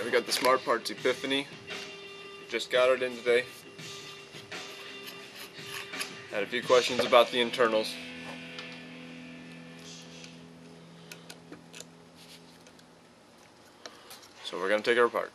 Alright, we got the Smart Parts Epiphany. Just got it in today. Had a few questions about the internals. So we're going to take it apart.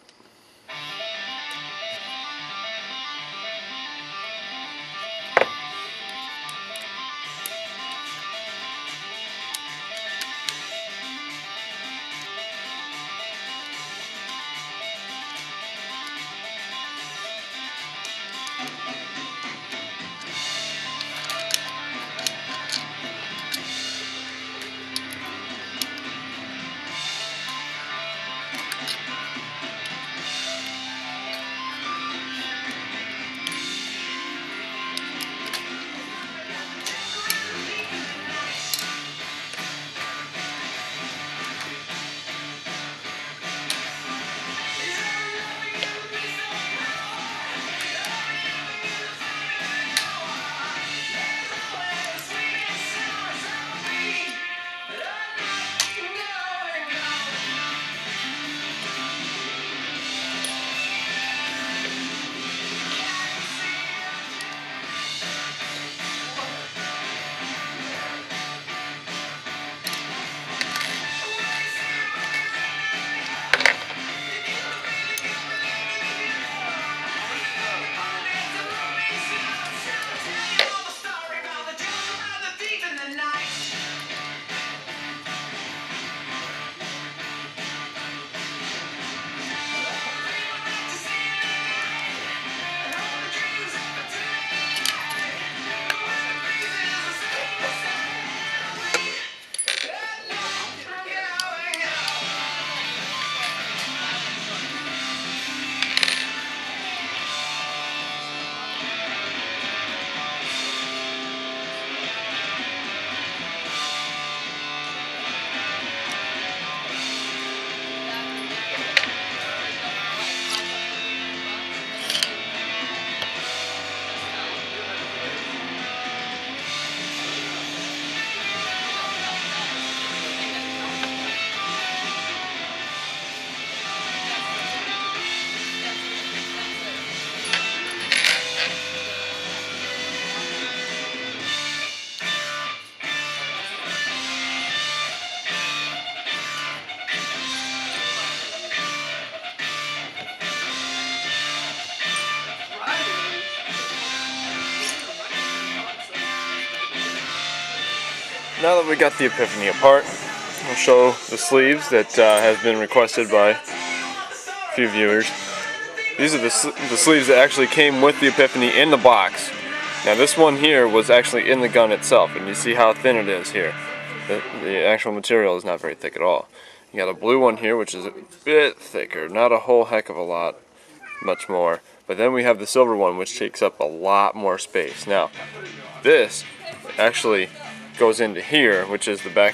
Now that we got the Epiphany apart, I'll show the sleeves that has been requested by a few viewers. These are the sleeves that actually came with the Epiphany in the box. Now this one here was actually in the gun itself, and you see how thin it is here. The actual material is not very thick at all. You got a blue one here, which is a bit thicker, not a whole heck of a lot, much more. But then we have the silver one, which takes up a lot more space. Now, this actually goes into here, which is the back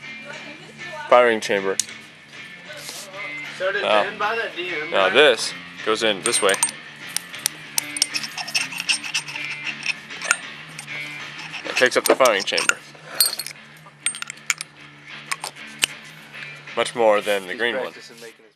firing chamber. Now this goes in this way. It takes up the firing chamber. Much more than the green one.